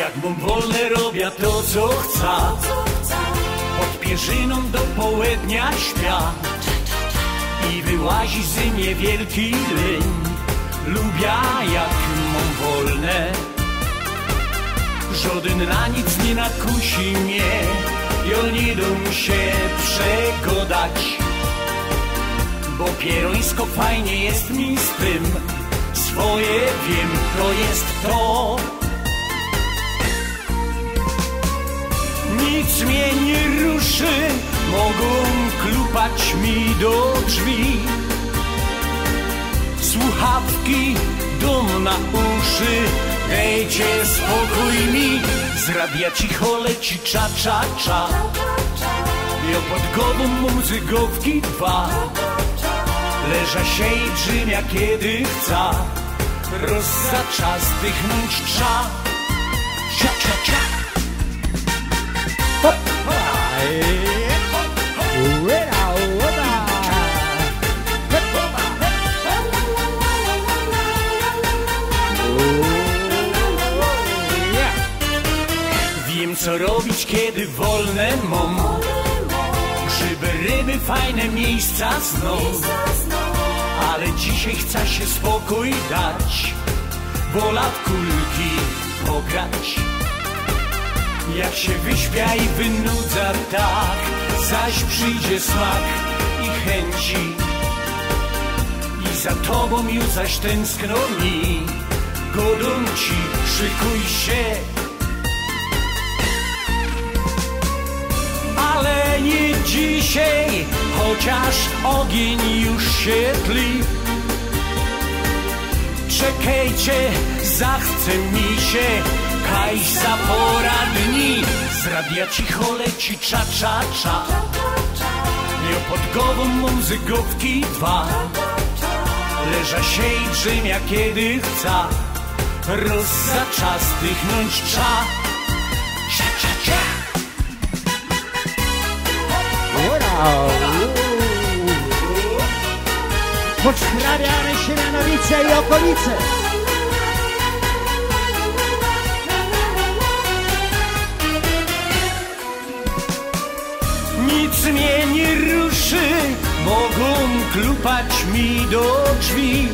Jak mam wolne robię to, co chcę. Pod pierzyną do południa śpia i wyłazi z mnie wielki leń. Lubię jak mam wolne, żaden na nic nie nakusi mnie. Ja nie dam się przegodać, bo pierońsko fajnie jest mi z tym. Swoje wiem, to jest to. Nic mnie nie ruszy, mogą klupać mi do drzwi. Słuchawki, dom na uszy, dejcie spokój mi. Z radia cicho leci cza, cza, cza. Ja pod głową mam zygowki dwa. Leża się i drzymia kiedy chce. Roz za czas dychnąć trza. Cia, cia, cia. Wiem co robić kiedy wolne mam, żeby ryby fajne miejsca sną. Ale dzisiaj chce się spokój dać, wola w kulki pograć. Jak się wyśpia i wynudza tak, zaś przyjdzie smak i chęci. I za tobą już zaś tęskno mi. Godą ci, szykuj się. Ale nie dzisiaj, chociaż ogień już się tli. Czekajcie, zachce mi się, kaj za pora dni. Z radia cicho leci cza, cza, cza. Ja pod głową mam zygowki dwa. Leża się i drzymia kiedy chce. Roz za czas dychnąć trza. Cia, cia, cia. Podszkrabiamy Siemianowice i okolice. Nic mnie nie ruszy, mogą klupać mi do drzwi.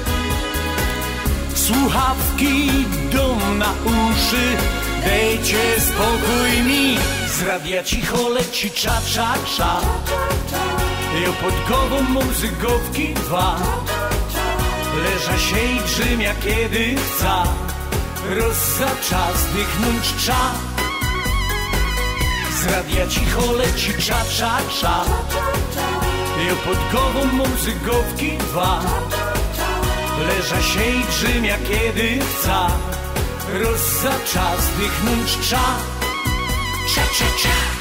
Słuchawki, dom na uszy, dejcie spokój mi. Z radia cicho leci cza, cza, cza. Ja pod głową mam zygowki dwa. Leża się i drzymia kiedy chce. Roz za czas dychnąć trza. Z radia cicho leci cza, cza, cza. Ja pod głową mam zygowki dwa. Leża się i drzymia kiedy chce. Roz za czas dychnąć trza. Cia, cia, cia.